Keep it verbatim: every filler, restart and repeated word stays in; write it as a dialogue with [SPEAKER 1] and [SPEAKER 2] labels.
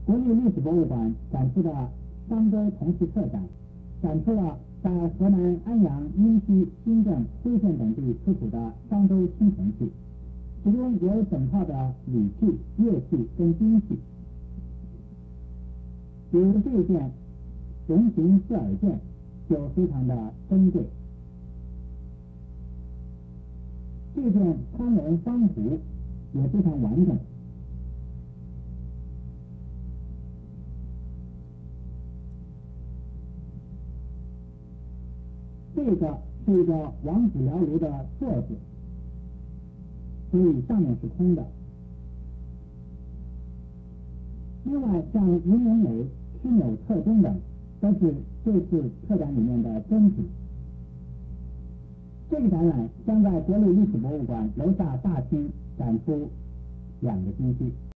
[SPEAKER 1] 国立历史博物馆展示的漳州铜器特展，展出了在河南安阳、殷溪、新郑、辉县等地出土的漳州青铜器，其中有整套的礼器、乐器跟兵器。比如这一件龙形刺耳剑就非常的珍贵。这件宽龙方壶也非常完整。这个是一个王子辽炉的座子，所以上面是空的。另外，像银龙尾、曲钮特钟等，都是这次特展里面的珍品。这个展览将在国立历史博物馆楼下大厅展出两个星期。